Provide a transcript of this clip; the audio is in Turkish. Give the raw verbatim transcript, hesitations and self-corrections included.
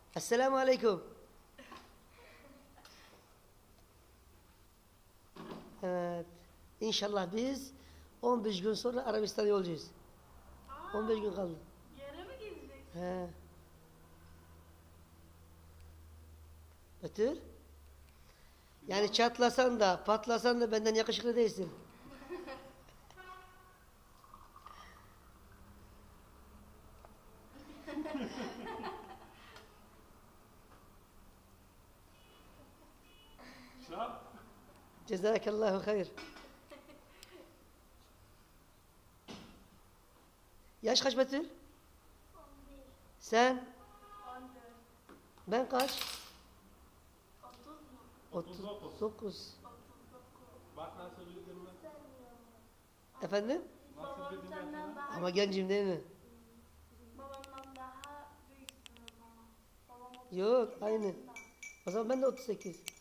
Esselamu Aleyküm. Evet. İnşallah biz on beş gün sonra Arabistan'a yolcuyuz. Aa, on beş gün kaldı. Yere mi gideceksin? He. Betül. Yani çatlasan da patlasan da benden yakışıklı değilsin. Cezakallahu hayır. Yaş kaç Betül? on bir. Sen? on dört. Ben kaç? otuz mu? otuz dokuz. otuz dokuz. Bak nasıl bildim mi? Efendim? Nasıl Babam bildim senden ben? daha Ama gencim değil mi? babamdan daha büyüksün ama. Babam otuz Yok, sekiz aynı. yaşında. O zaman ben de otuz sekiz.